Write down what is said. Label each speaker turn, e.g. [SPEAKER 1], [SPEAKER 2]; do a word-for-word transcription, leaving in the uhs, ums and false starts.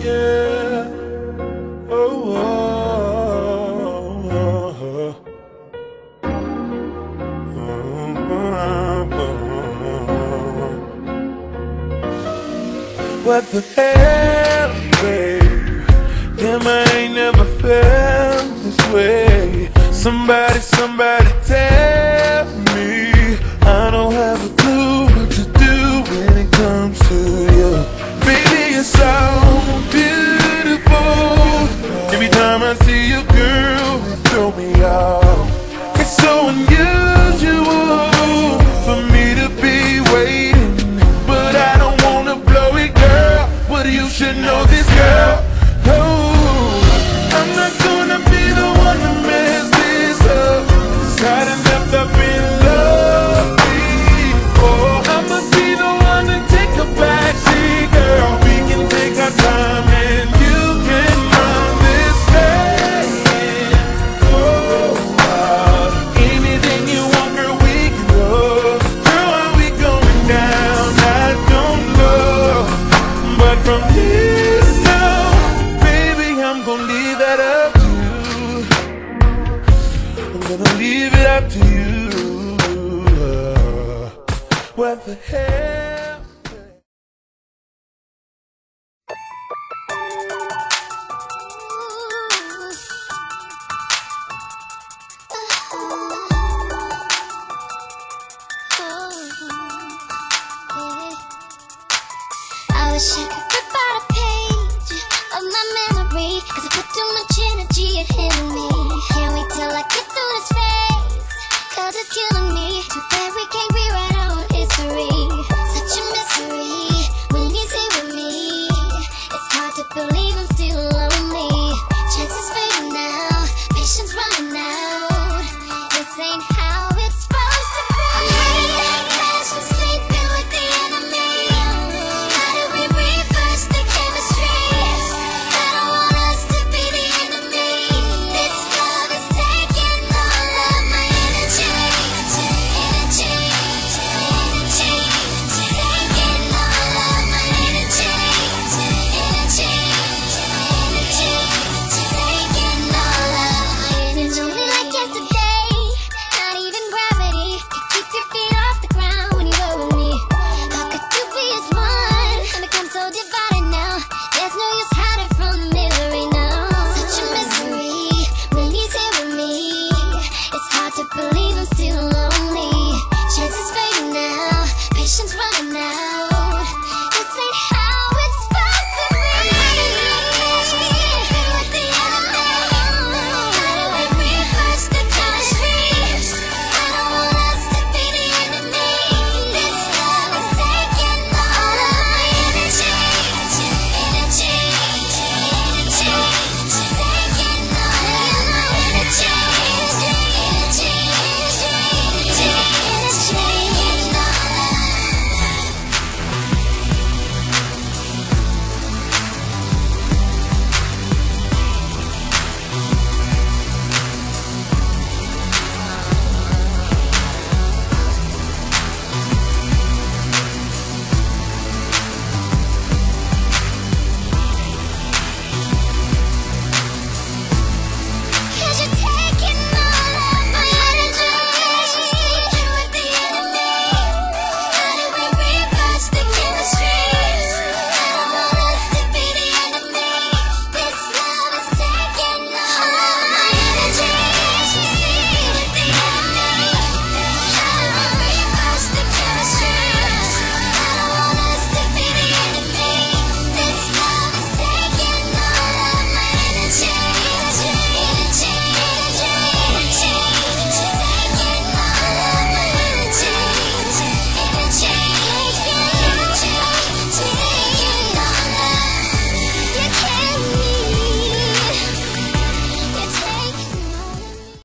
[SPEAKER 1] yeah. Oh, oh, oh, oh, oh. What the hell, babe? Damn, I ain't never felt this way. Somebody, somebody tell me. I don't have a clue what to do when it comes to you. Baby, you're so beautiful. Every time I see you, girl, you throw me off. It's so unusual for me to be waiting, but I don't wanna blow it, girl. But you should know this, girl. Oh, I'm not gonna be the one to mess this up. 'Cause I done left up in love before. I'ma be the one to take a backseat, girl. We can take our time and you can run this thing. Oh, uh, anything you want, girl, we can go. Girl, are we going down? I don't know. But from here to now, baby, I'm gonna leave that up to you. I'm gonna leave it up to you. Uh, what the hell?